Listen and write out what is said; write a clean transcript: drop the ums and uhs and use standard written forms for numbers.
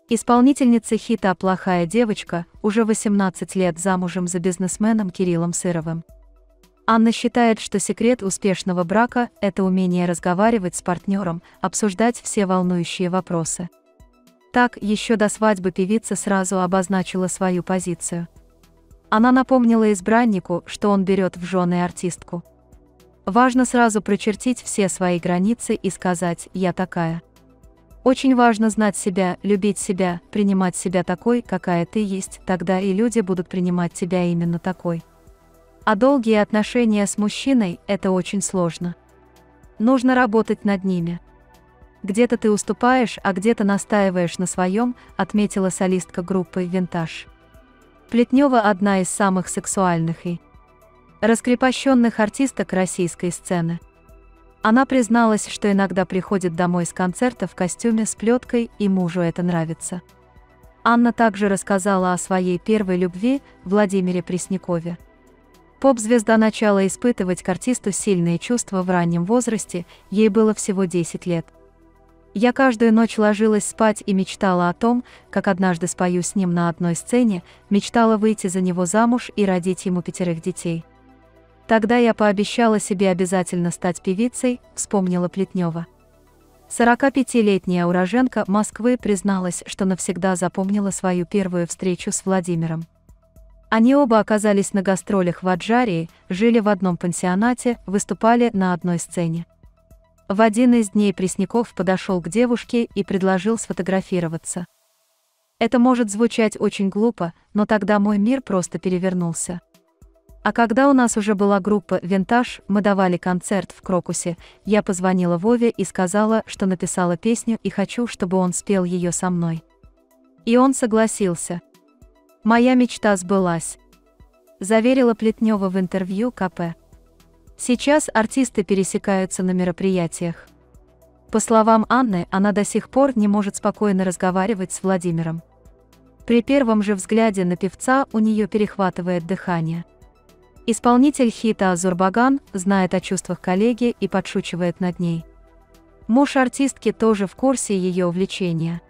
Исполнительница хита «Плохая девочка» уже 18 лет замужем за бизнесменом Кириллом Сыровым. Анна считает, что секрет успешного брака – это умение разговаривать с партнером, обсуждать все волнующие вопросы. Так, еще до свадьбы певица сразу обозначила свою позицию. Она напомнила избраннику, что он берет в жены артистку. Важно сразу прочертить все свои границы и сказать «я такая». Очень важно знать себя, любить себя, принимать себя такой, какая ты есть, тогда и люди будут принимать тебя именно такой. А долгие отношения с мужчиной – это очень сложно. Нужно работать над ними. Где-то ты уступаешь, а где-то настаиваешь на своем, отметила солистка группы «Винтаж». Плетнева – одна из самых сексуальных и раскрепощенных артисток российской сцены. Она призналась, что иногда приходит домой с концерта в костюме с плеткой, и мужу это нравится. Анна также рассказала о своей первой любви, Владимире Преснякове. Поп-звезда начала испытывать к артисту сильные чувства в раннем возрасте, ей было всего 10 лет. «Я каждую ночь ложилась спать и мечтала о том, как однажды спою с ним на одной сцене, мечтала выйти за него замуж и родить ему 5 детей. Тогда я пообещала себе обязательно стать певицей», — вспомнила Плетнева. 45-летняя уроженка Москвы призналась, что навсегда запомнила свою первую встречу с Владимиром. Они оба оказались на гастролях в Аджарии, жили в одном пансионате, выступали на одной сцене. В один из дней Пресняков подошел к девушке и предложил сфотографироваться. Это может звучать очень глупо, но тогда мой мир просто перевернулся. А когда у нас уже была группа «Винтаж», мы давали концерт в Крокусе, я позвонила Вове и сказала, что написала песню и хочу, чтобы он спел ее со мной. И он согласился. Моя мечта сбылась, заверила Плетнева в интервью КП. Сейчас артисты пересекаются на мероприятиях. По словам Анны, она до сих пор не может спокойно разговаривать с Владимиром. При первом же взгляде на певца у нее перехватывает дыхание. Исполнитель хита Азурбаган знает о чувствах коллеги и подшучивает над ней. Муж артистки тоже в курсе ее увлечения.